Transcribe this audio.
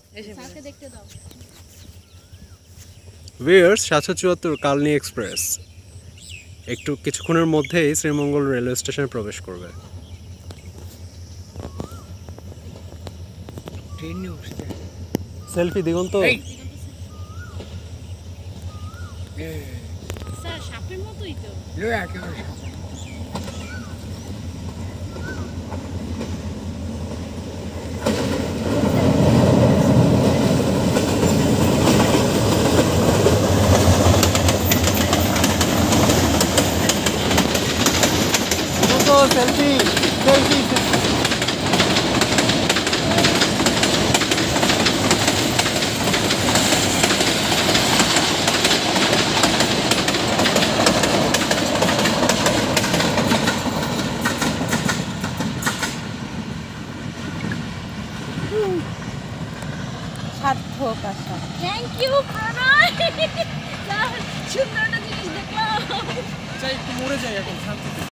স্যারকে দেখতে দাও। ভিউয়ার্স ৭৭৪ কালনি এক্সপ্রেস একটু কিছুক্ষণের মধ্যেই শ্রীমঙ্গল রেলওয়ে স্টেশনে প্রবেশ করবে। সেলফি দিগন্ত। স্যার সাপের মতোই তো। সেলফি সেলফি সার্থক আশা। Thank you Pranay. স্যার সুন্দর একটা জিনিস দেখলাম। চাই একটু মরে যাই এখন শান্তিতে।